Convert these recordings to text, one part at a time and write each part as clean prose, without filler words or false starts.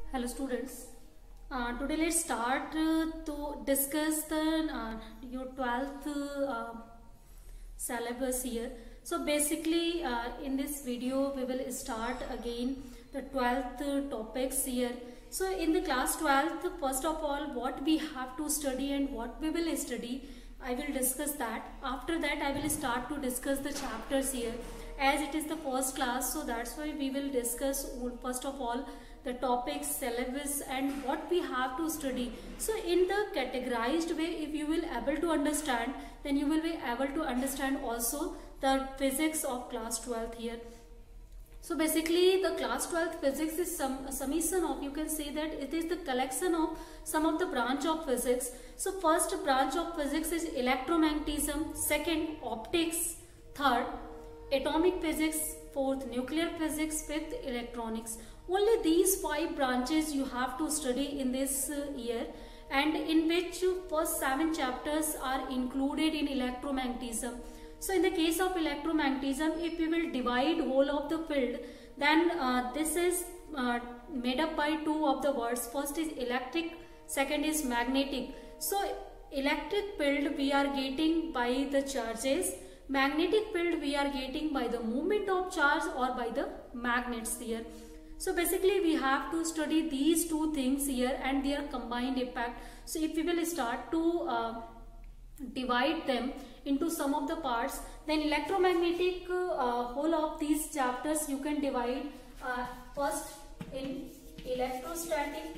Hello students. Today let's start to discuss the your 12th syllabus here. So basically in this video we will start again the 12th topics here. So in the class 12th, first of all what we have to study and what we will study, I will discuss that. After that I will start to discuss the chapters here, as it is the first class, so that's why we will discuss first of all the topics, syllabus and what we have to study. So in the categorized way, if you will able to understand, then you will be able to understand also the physics of class 12th here. So basically the class 12th physics is a summation of, you can say that it is the collection of some of the branch of physics. So first branch of physics is electromagnetism, second optics, third atomic physics, fourth nuclear physics, fifth electronics. Only these 5 branches you have to study in this year, and in which first 7 chapters are included in electromagnetism. So in the case of electromagnetism, if we will divide whole of the field, then this is made up by 2 of the words. First is electric, second is magnetic. So electric field we are getting by the charges, magnetic field we are getting by the movement of charge or by the magnets here. So basically we have to study these 2 things here and their combined impact. So if we will start to divide them into some of the parts, then electromagnetic whole of these chapters you can divide first in electrostatic,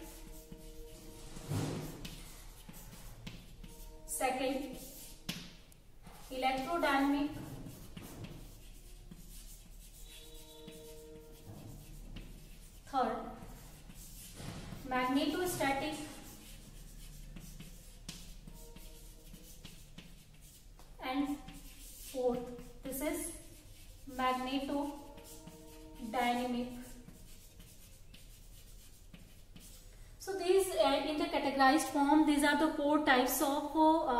second electrodynamic, third magnetostatic, and fourth this is magnetodynamic. So these in the categorized form, these are the 4 types of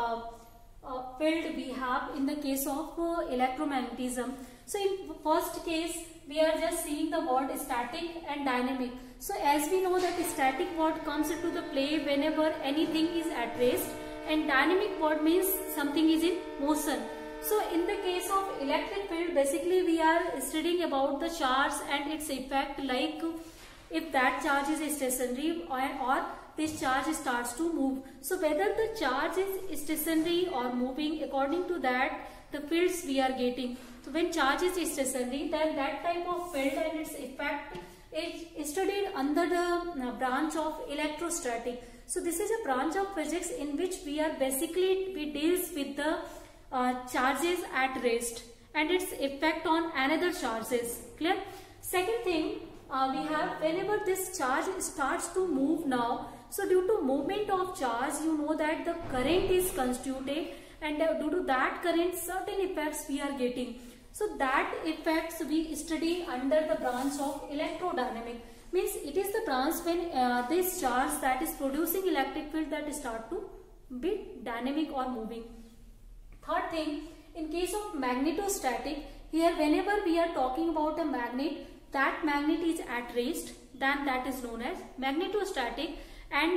field we have in the case of electromagnetism. So in first case we are just seeing the word static and dynamic. So as we know that static word comes into the play whenever anything is at rest, and dynamic word means something is in motion. So in the case of electric field, basically we are studying about the charge and its effect, like if that charge is stationary or this charge starts to move. So whether the charge is stationary or moving, according to that the fields we are getting. So when charge is stationary, then that type of field and its effect is studied under the branch of electrostatic. So this is a branch of physics in which we deals with the charges at rest and its effect on another charges. Clear? Second thing we have, whenever this charge starts to move now, so due to movement of charge, you know that the current is constituted, and due to that current certain effects we are getting. So that effects we study under the branch of electrodynamic. Means it is the branch when this charge that is producing electric field that start to be dynamic or moving. Third thing, in case of magnetostatic, here whenever we are talking about a magnet, that magnet is at rest, then that is known as magnetostatic, and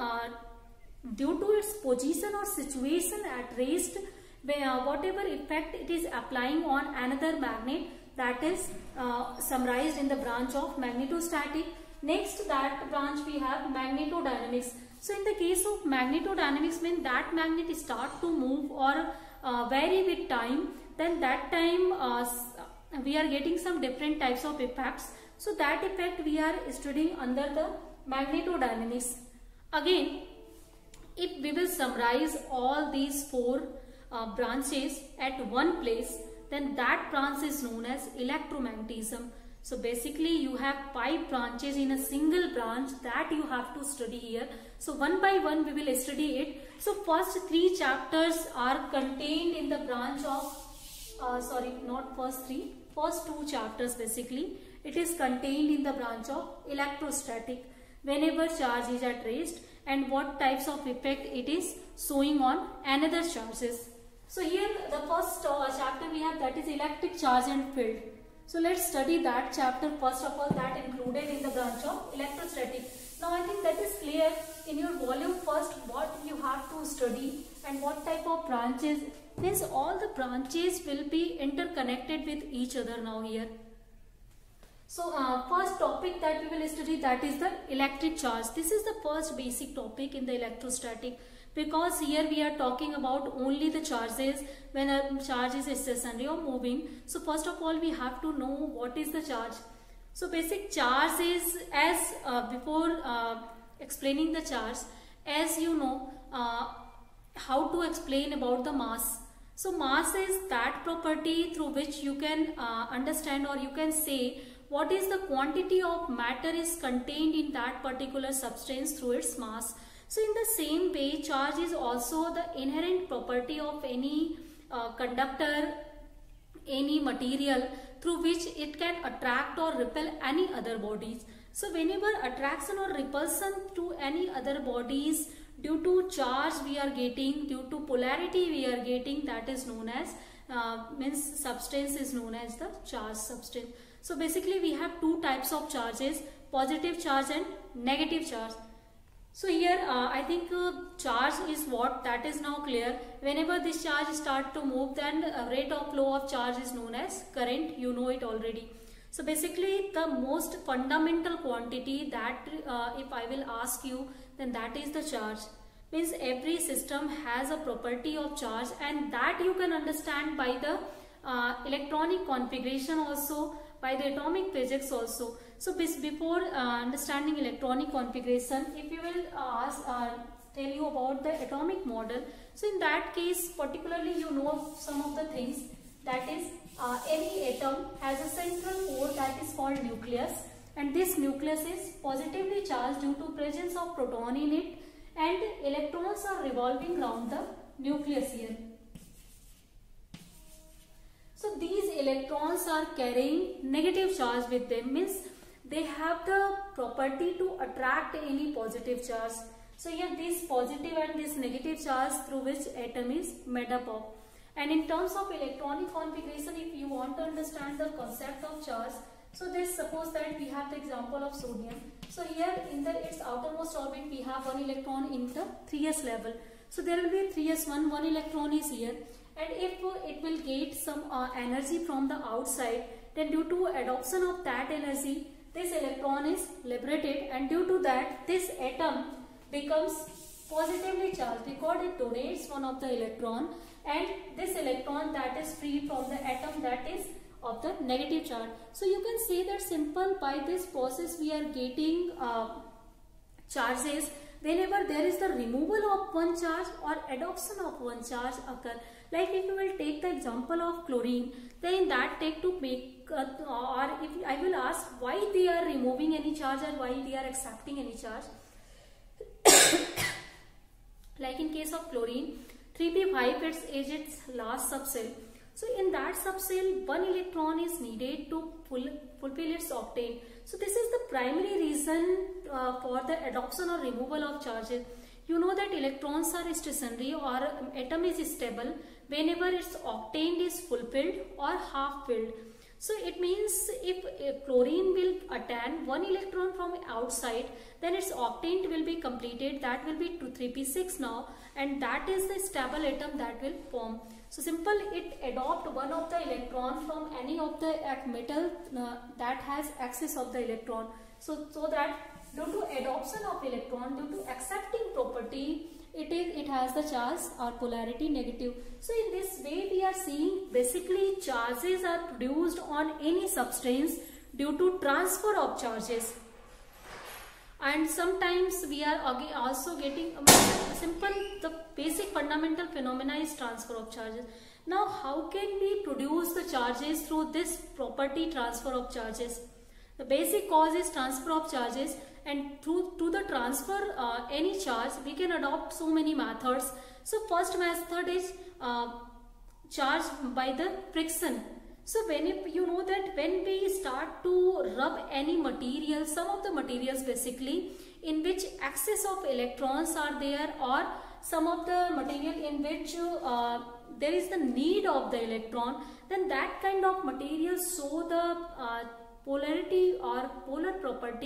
due to its position or situation at rest, whatever effect it is applying on another magnet, that is summarized in the branch of magnetostatic. Next that branch we have magnetodynamics. So in the case of magnetodynamics, when that magnet start to move or vary with time, then that time we are getting some different types of effects. So that effect we are studying under the magnetodynamics. Again, if we will summarize all these 4 branches at one place, then that branch is known as electromagnetism. So basically you have 5 branches in a single branch that you have to study here. So one by one we will study it. So first 3 chapters are contained in the branch of first 2 chapters basically it is contained in the branch of electrostatic, whenever charge is at rest and what types of effect it is showing on another charges. So here the first chapter we have, that is electric charge and field. So let's study that chapter first of all, that included in the branch of electrostatic. Now I think that is clear. In your volume first, what you have to study and what type of branches, means all the branches will be interconnected with each other now here. So first topic that we will study, that is the electric charge. This is the first basic topic in the electrostatic, because here we are talking about only the charges when a charge is stationary or moving. So first of all we have to know what is the charge. So basic charge is, as before explaining the charge, as you know how to explain about the mass. So mass is that property through which you can understand, or you can say what is the quantity of matter is contained in that particular substance through its mass. So in the same way, charge is also the inherent property of any conductor, any material, through which it can attract or repel any other bodies. So whenever attraction or repulsion to any other bodies due to charge we are getting, due to polarity we are getting, that is known as, means substance is known as the charged substance. So basically we have two types of charges, positive charge and negative charge. So here I think charge is what, that is now clear. Whenever this charge start to move, then rate of flow of charge is known as current. You know it already. So basically the most fundamental quantity that if I will ask you, then that is the charge. Means every system has a property of charge, and that you can understand by the electronic configuration also, by the atomic physics also. So before understanding electronic configuration, if you will tell you about the atomic model, so in that case particularly you know some of the things, that is any atom has a central core that is called nucleus, and this nucleus is positively charged due to presence of proton in it, and electrons are revolving around the nucleus here. So these electrons are carrying negative charge with them, means they have the property to attract any positive charge. So here this positive and this negative charge through which atom is made up of. And in terms of electronic configuration, if you want to understand the concept of charge, so this, suppose that we have the example of sodium. So here in its outermost orbit we have one electron in the 3s level. So there will be 3s1, one electron is here. And if it will get some energy from the outside, then due to adoption of that energy, this electron is liberated, and due to that this atom becomes positively charged because it donates one of the electron, and this electron that is freed from the atom that is of the negative charge. So you can say that simple, by this process we are getting charges whenever there is the removal of one charge or adoption of one charge occur. Like if you will take the example of chlorine, then in that take to make or if I will ask why they are removing any charge and why they are accepting any charge. Like in case of chlorine, 3p5 is its last subcell. So in that subcell, one electron is needed to fulfill its octane. So this is the primary reason for the adoption or removal of charges. You know that electrons are stationary or atom is stable whenever its octane is fulfilled or half filled. So it means if chlorine will attain one electron from outside, then its octane will be completed. That will be 3p6 now, and that is the stable atom that will form. So simple, it adopt one of the electron from any of the metal that has excess of the electron. So that due to adoption of electron, due to accepting property, it has the charge or polarity negative. So in this way we are seeing basically charges are produced on any substance due to transfer of charges. And sometimes we are also getting simple, the basic fundamental phenomena is transfer of charges. Now how can we produce the charges through this property, transfer of charges? The basic cause is transfer of charges, and to the transfer any charge we can adopt so many methods. So first method is charge by the friction. So you know that when we start to rub any material, some of the materials basically in which excess of electrons are there, or some of the material in which there is the need of the electron, then that kind of material show the polarity or polar property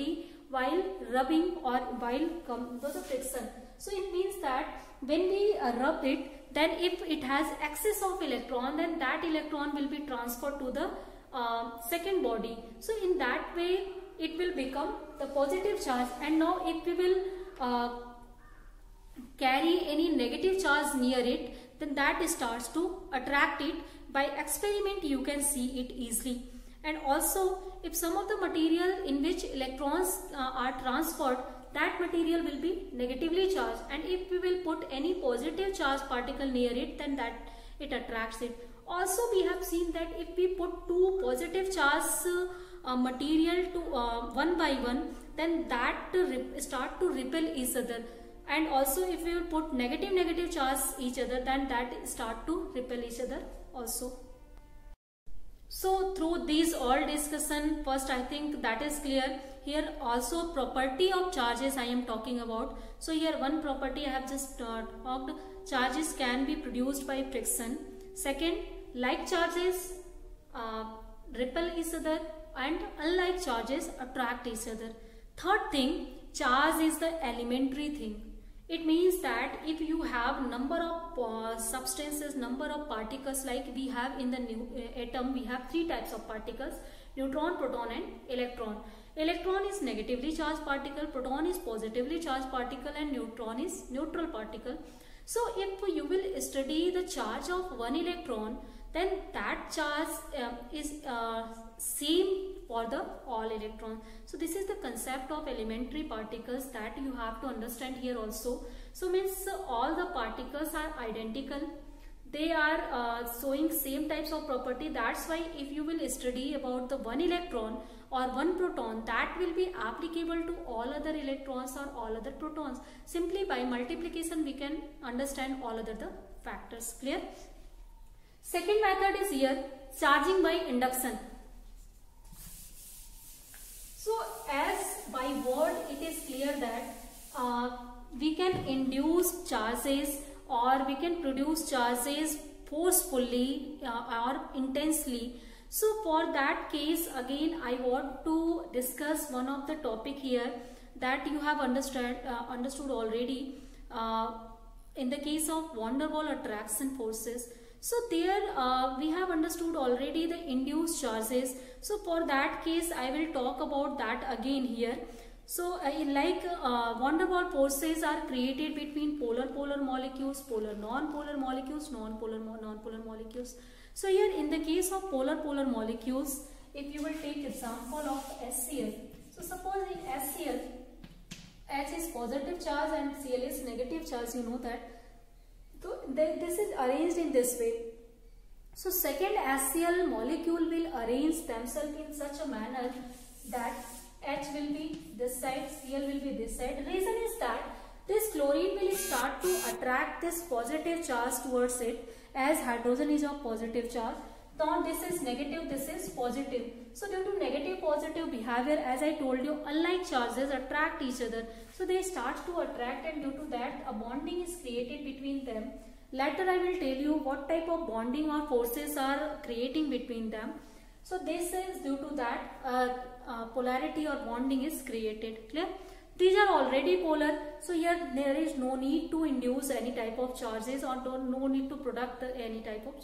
while rubbing or while the friction. So it means that when we rub it, then if it has excess of electron, then that electron will be transferred to the second body. So in that way it will become the positive charge, and now if we will carry any negative charge near it, then that starts to attract it. By experiment you can see it easily. And also if some of the material in which electrons are transferred, that material will be negatively charged, and if we will put any positive charge particle near it, then that it attracts it. Also we have seen that if we put two positive charge material to one by one, then that start to repel each other, and also if we will put negative charge each other, then that start to repel each other also. So through these all discussion, first I think that is clear. Here also property of charges I am talking about. So here one property I have just talked, charges can be produced by friction. Second, like charges repel each other, and unlike charges attract each other. Third thing, charge is the elementary thing. It means that if you have number of substances, number of particles, like we have in the atom, we have three types of particles: neutron, proton and electron. Electron is negatively charged particle, proton is positively charged particle, and neutron is neutral particle. So if you will study the charge of one electron, then that charge is same for the all electrons. So this is the concept of elementary particles that you have to understand here also. So means all the particles are identical, they are showing same types of property. That's why if you will study about the one electron or one proton, that will be applicable to all other electrons or all other protons. Simply by multiplication we can understand all other the factors. Clear? Second method is here, charging by induction. So as by word it is clear that we can induce charges or we can produce charges forcefully or intensely. So for that case, again I want to discuss one of the topic here that you have understood already in the case of van der Waals attraction forces. So there we have understood already the induced charges. So for that case I will talk about that again here. So like van der Waals forces are created between polar molecules, polar non-polar molecules, non-polar molecules. So here in the case of polar molecules, if you will take example of HCl. So suppose in HCl, H is positive charge and Cl is negative charge, you know that. So this is arranged in this way. So second HCl molecule will arrange themselves in such a manner that H will be this side, Cl will be this side. Reason is that this chlorine will start to attract this positive charge towards it, as hydrogen is of positive charge. Now this is negative, this is positive. So due to negative positive behavior, as I told you, unlike charges attract each other. So they start to attract, and due to that a bonding is created between them. Later I will tell you what type of bonding or forces are creating between them. So this is due to that polarity or bonding is created. Clear? These are already polar, so here there is no need to induce any type of charges or no need to produce any type of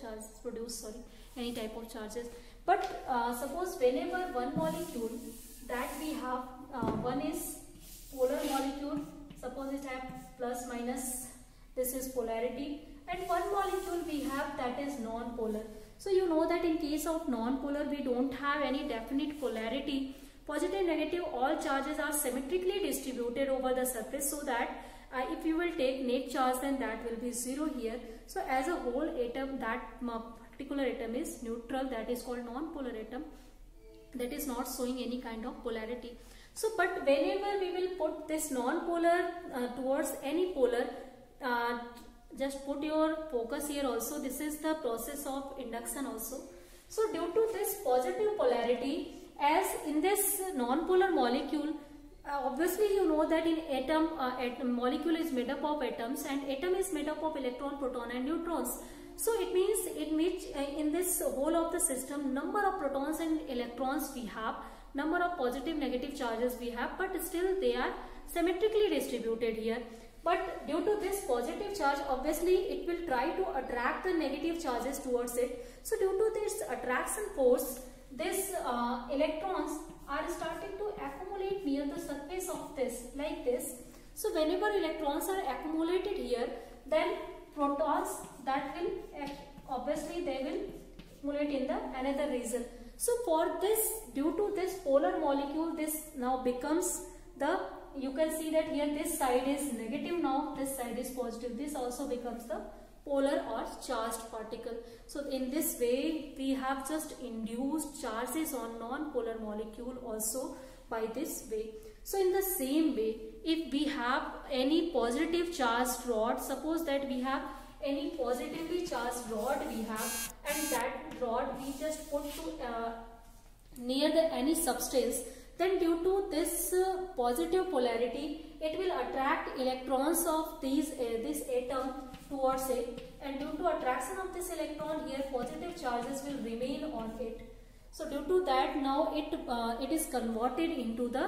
charges. But suppose whenever one molecule that we have, one is polar molecule, suppose it have plus minus, this is polarity, and one molecule we have that is non-polar. So you know that in case of non-polar we don't have any definite polarity. Positive, negative, all charges are symmetrically distributed over the surface, so that if you will take net charge, then that will be 0 here. So as a whole atom, that particular atom is neutral, that is called non-polar atom, that is not showing any kind of polarity. So but whenever we will put this non-polar towards any polar, just put your focus here also, this is the process of induction also. So due to this positive polarity, as in this non-polar molecule, obviously you know that in atom, molecule is made up of atoms, and atom is made up of electron, proton and neutrons. So it means in this whole of the system, number of protons and electrons we have, number of positive negative charges we have, but still they are symmetrically distributed here. But due to this positive charge, obviously it will try to attract the negative charges towards it. So due to this attraction force, these electrons are starting to accumulate near the surface of this, like this. So whenever electrons are accumulated here, then protons, that will obviously they will accumulate in the another region. So for this, due to this polar molecule, this now becomes the, you can see that here this side is negative, now this side is positive. This also becomes the polar or charged particle. So in this way we have just induced charges on non-polar molecule also by this way. So in the same way, if we have any positive charged rod, suppose that we have any positively charged rod we have, and that rod we just put to near the any substance, then due to this positive polarity, it will attract electrons of these this atom towards it, and due to attraction of this electron here, positive charges will remain on it. So due to that, now it is converted into the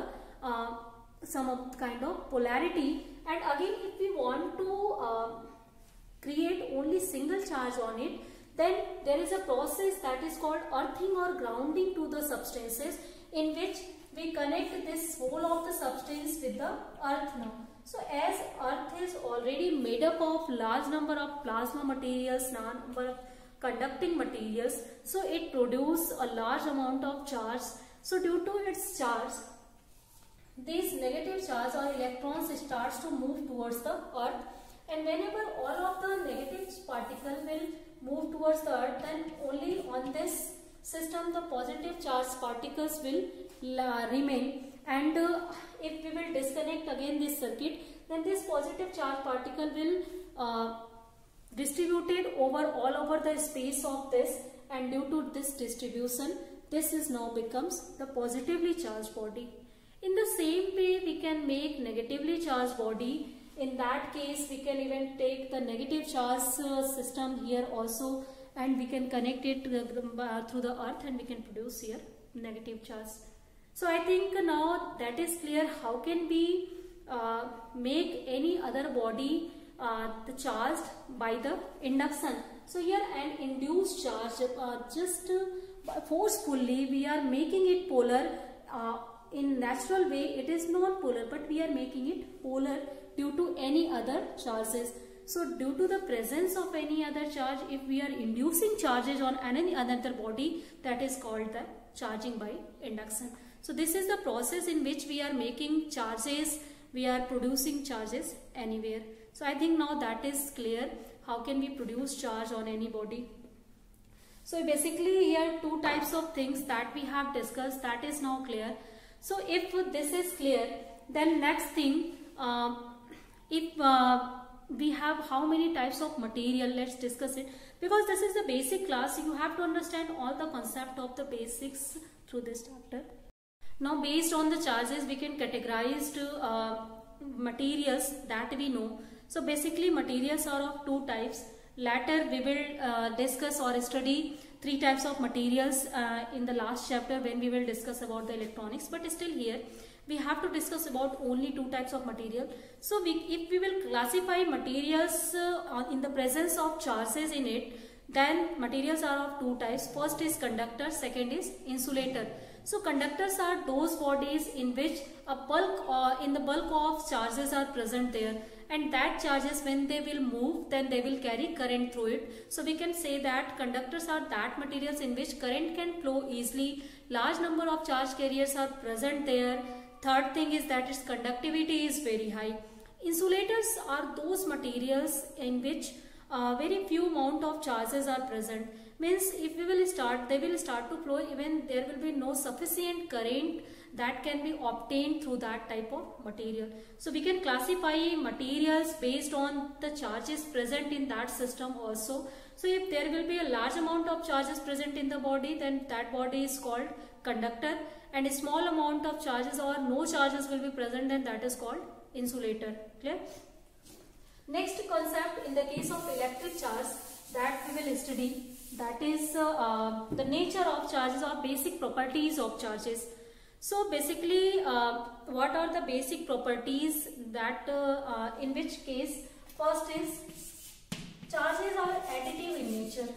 some kind of polarity, and again if we want to create only single charge on it, then there is a process that is called earthing or grounding to the substances, in which we connect this whole of the substance with the earth now. So as earth is already made up of large number of plasma materials, number of conducting materials, so it produces a large amount of charge. So due to its charge, this negative charge or electrons starts to move towards the earth, and whenever all of the negative particle will move towards the earth, then only on this system the positive charge particles will remain, and if we will disconnect again this circuit, then this positive charge particle will distributed over all over the space of this, and due to this distribution, this is now becomes the positively charged body. In the same way, we can make negatively charged body. In that case, we can even take the negative charge system here also, and we can connect it through the earth, and we can produce here negative charge. So I think now that is clear. How can we make any other body the charged by the induction? So here an induced charge, just forcefully we are making it polar. In natural way it is not polar, but we are making it polar due to any other charges. So due to the presence of any other charge, if we are inducing charges on any other body, that is called the charging by induction. So this is the process in which we are making charges, we are producing charges anywhere. So I think now that is clear. How can we produce charge on any body? So basically here two types of things that we have discussed, that is now clear. So if this is clear, then next thing, if we have how many types of material, let's discuss it, because this is the basic class. You have to understand all the concept of the basics through this chapter. Now based on the charges, we can categorize materials that we know. So basically materials are of two types. Later we will discuss or study three types of materials in the last chapter when we will discuss about the electronics, but still here we have to discuss about only two types of material. So if we will classify materials in the presence of charges in it, then materials are of two types. First is conductor, second is insulator. So conductors are those bodies in which a bulk in the bulk of charges are present there, and that charges, when they will move, then they will carry current through it. So we can say that conductors are that materials in which current can flow easily. Large number of charge carriers are present there. Third thing is that its conductivity is very high. Insulators are those materials in which very few amount of charges are present. Means if we will start, they will start to flow even there will be no sufficient current that can be obtained through that type of material. So we can classify materials based on the charges present in that system also. So if there will be a large amount of charges present in the body, then that body is called conductor, and a small amount of charges or no charges will be present, then that is called insulator. Clear? Next concept in the case of electric charge that we will study, that is the nature of charges or basic properties of charges. So basically, what are the basic properties that in which case, first is charges are additive in nature.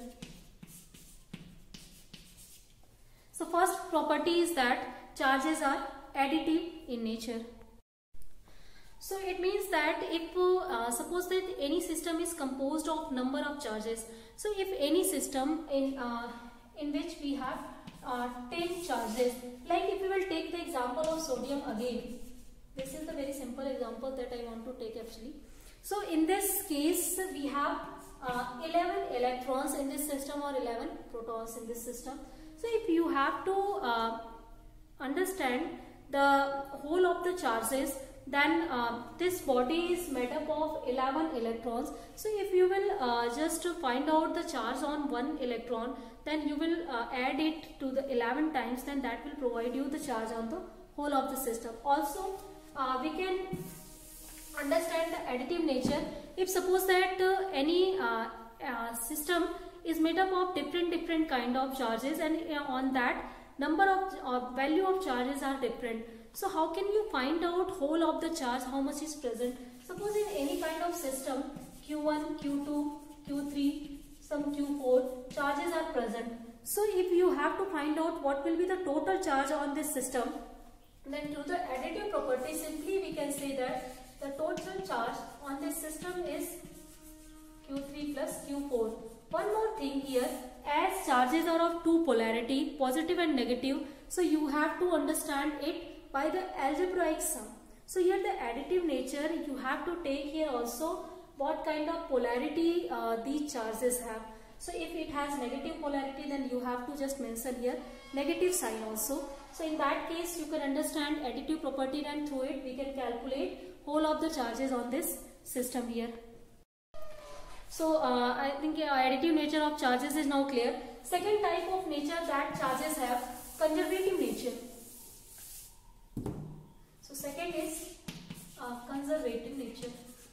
So first property is that charges are additive in nature. So it means that if suppose that any system is composed of number of charges. So if any system in which we have 10 charges, like if we will take the example of sodium again, this is the very simple example that I want to take actually. So in this case we have 11 electrons in this system or 11 protons in this system. So if you have to understand the whole of the charges, then this body is made up of 11 electrons. So if you will just find out the charge on one electron, then you will add it to the 11 times, then that will provide you the charge on the whole of the system. Also we can understand the additive nature. If suppose that any system is made up of different kind of charges, and on that number of value of charges are different. So how can you find out whole of the charge, how much is present? Suppose in any kind of system, Q1, Q2, Q3, some Q4 charges are present. So if you have to find out what will be the total charge on this system, then to the additive property, simply we can say that the total charge on this system is Q3 plus Q4. One more thing here, as charges are of two polarity, positive and negative, so you have to understand it by the algebraic sum. So here the additive nature, you have to take here also what kind of polarity these charges have. So if it has negative polarity, then you have to just mention here negative sign also. So in that case you can understand additive property, and through it we can calculate whole of the charges on this system here. So I think additive nature of charges is now clear. Second type of nature that charges have, conservative nature. So second is conservative nature.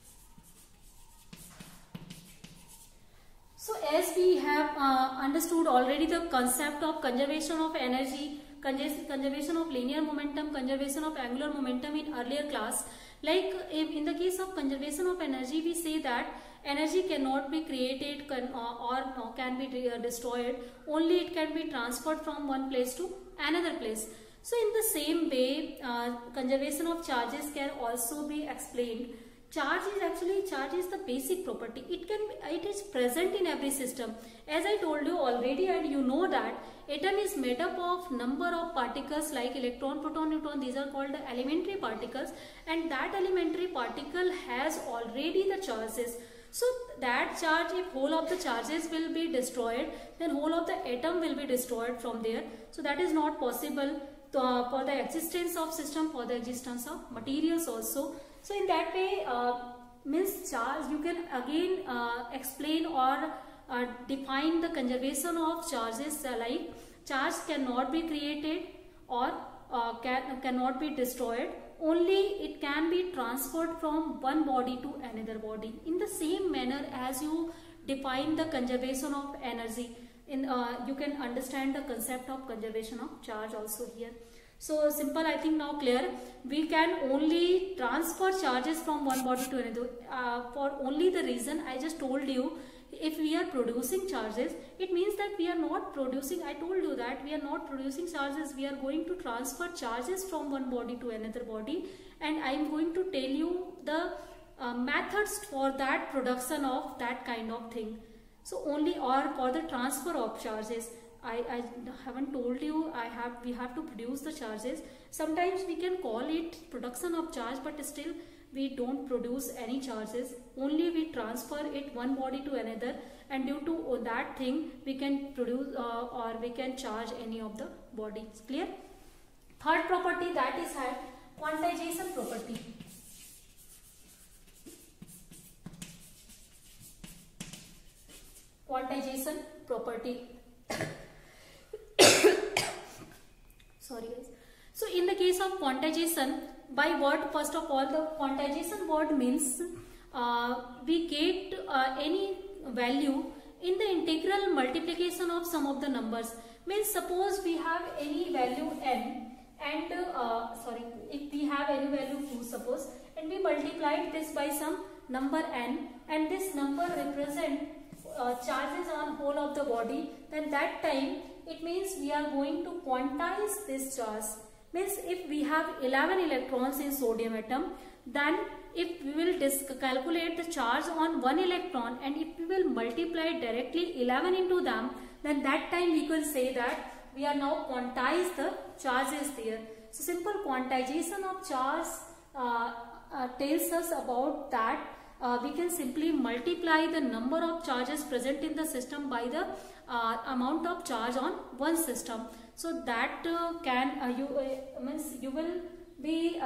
So as we have understood already the concept of conservation of energy, conservation of linear momentum, conservation of angular momentum in earlier class. Like if in the case of conservation of energy, we say that energy cannot be created or can be destroyed, only it can be transferred from one place to another place. So in the same way, conservation of charges can also be explained. Charge is the basic property. It is present in every system. As I told you already, and you know that atom is made up of number of particles like electron, proton, neutron. These are called the elementary particles, and that elementary particle has already the charges. So that charge, if whole of the charges will be destroyed, then whole of the atom will be destroyed from there. So that is not possible for the existence of system, for the existence of materials also. So in that way, means charge, you can again explain or define the conservation of charges like charge cannot be created or cannot be destroyed, only it can be transferred from one body to another body. In the same manner as you define the conservation of energy, you can understand the concept of conservation of charge also here. So simple, I think now clear. We can only transfer charges from one body to another for only the reason I just told you. If we are producing charges, it means that we are not producing, I told you that we are not producing charges, we are going to transfer charges from one body to another body, and I am going to tell you the methods for that production of that kind of thing. So only, or for the transfer of charges, I haven't told you we have to produce the charges. Sometimes we can call it production of charge, but still we don't produce any charges, only we transfer it one body to another, and due to that thing we can produce or we can charge any of the bodies. Clear? Third property that is had, quantization property. Quantization property. Sorry guys. So in the case of quantization, by what, first of all, the quantization word means we get any value in the integral multiplication of some of the numbers. Means suppose we have any value n, and if we have any value q suppose, and we multiplied this by some number n, and this number represent charges on whole of the body, then that time it means we are going to quantize this charge. Means if we have 11 electrons in sodium atom, then if we will calculate the charge on one electron, and if we will multiply directly 11 into them, then that time we can say that we are now quantize the charges there. So simple quantization of charge tells us about that we can simply multiply the number of charges present in the system by the amount of charge on one system. So that you will be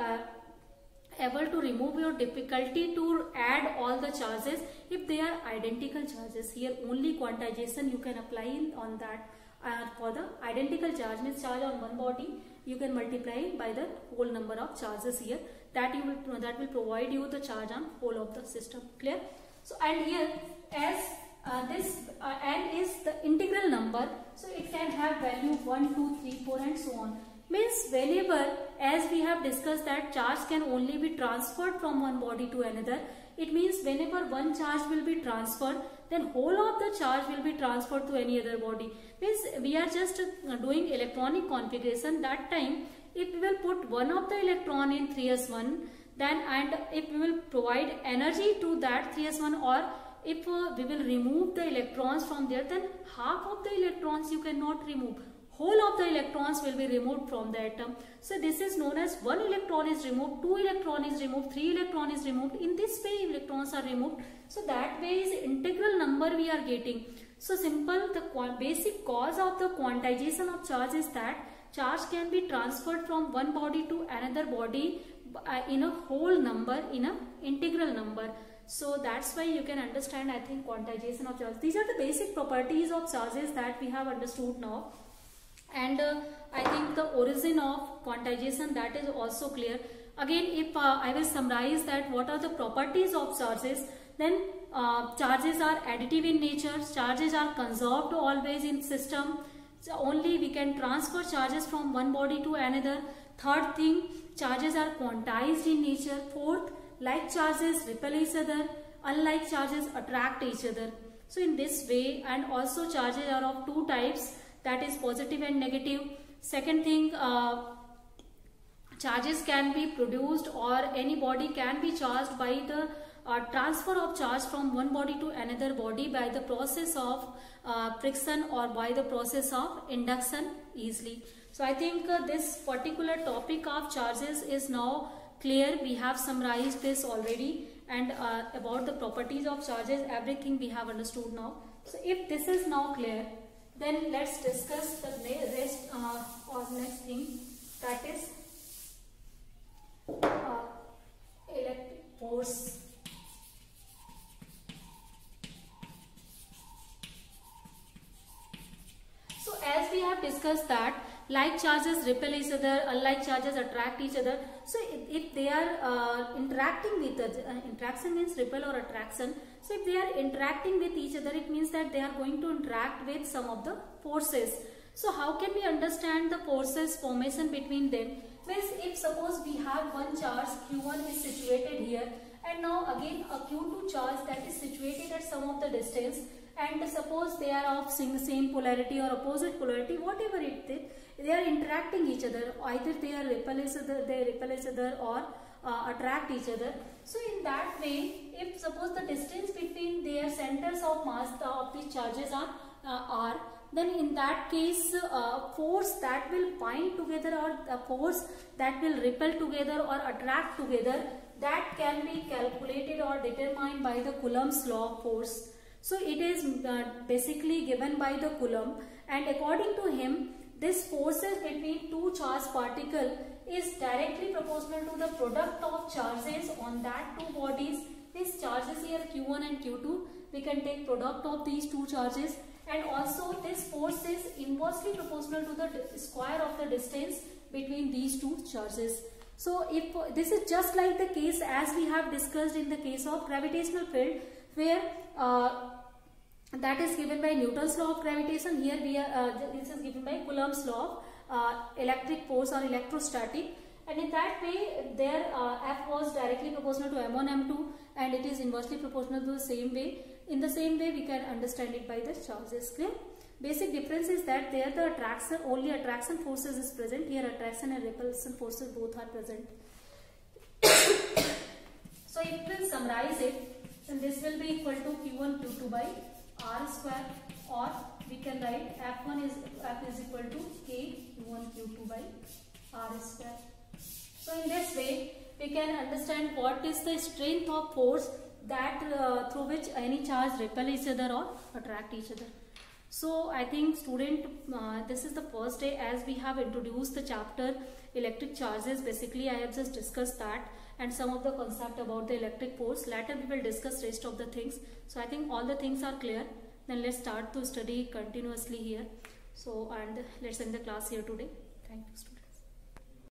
able to remove your difficulty to add all the charges if they are identical charges. Here only quantization you can apply on that. For the identical charge, means charge on one body, you can multiply by the whole number of charges here. That will provide you the charge on whole of the system. Clear? So and here as this n is the integral number, so it can have value 1, 2, 3, 4 and so on. Means whenever, as we have discussed that charge can only be transferred from one body to another, it means whenever one charge will be transferred, then whole of the charge will be transferred to any other body. Means we are just doing electronic configuration. That time if we will put one of the electron in 3s1, then and if we will provide energy to that 3s1, or if we will remove the electrons from there, then half of the electrons you cannot remove. Whole of the electrons will be removed from the atom. So this is known as 1 electron is removed, 2 electron is removed, 3 electron is removed. In this way electrons are removed. So that way is integral number we are getting. So simple, the basic cause of the quantization of charge is that charge can be transferred from one body to another body in a whole number, in a integral number. So that's why you can understand, I think, quantization of charge. These are the basic properties of charges that we have understood now. And I think the origin of quantization, that is also clear. Again, if I will summarize that what are the properties of charges, then charges are additive in nature, charges are conserved always in system, so only we can transfer charges from one body to another. Third thing, charges are quantized in nature. Fourth, like charges repel each other, unlike charges attract each other. So in this way, and also charges are of two types, that is positive and negative. Second thing, charges can be produced, or any body can be charged by the transfer of charge from one body to another body by the process of friction or by the process of induction easily. So I think this particular topic of charges is now clear. We have summarized this already, and about the properties of charges, everything we have understood now. So if this is now clear, then let's discuss the rest or next thing, that is electric force. So as we have discussed that like charges repel each other, unlike charges attract each other. So if they are interacting with interaction means repel or attraction. So if they are interacting with each other, it means that they are going to interact with some of the forces. So how can we understand the forces formation between them? Means if suppose we have one charge Q1 is situated here, and now again a Q2 charge that is situated at some of the distance, and suppose they are of same polarity or opposite polarity, whatever it is, they are interacting each other. Either they are repel each other or attract each other. So in that way, if suppose the distance between their centers of mass of these charges are, then in that case force that will bind together or the force that will repel together or attract together, that can be calculated or determined by the Coulomb's law of force. So it is basically given by the Coulomb, and according to him, this forces between two charged particles is directly proportional to the product of charges on that two bodies. These charges here Q1 and Q2, we can take product of these two charges, and also this force is inversely proportional to the square of the distance between these two charges. So if this is just like the case as we have discussed in the case of gravitational field, where that is given by Newton's law of gravitation. Here we are this is given by Coulomb's law electric force or electrostatic, and in that way their F was directly proportional to M1 M2 and it is inversely proportional to the same way. In the same way we can understand it by the charges. Clear? Basic difference is that there the attraction, only attraction forces is present, here attraction and repulsion forces both are present. So if we will summarize it, then this will be equal to Q1 Q2 by R square, or we can write F is equal to K Q1 Q2 by R square. So in this way we can understand what is the strength of force that through which any charge repel each other or attract each other. So I think student, this is the first day as we have introduced the chapter electric charges. Basically I have just discussed that and some of the concept about the electric force. Later we will discuss rest of the things. So I think all the things are clear. Then let's start to study continuously here. So and let's end the class here today. Thank you students.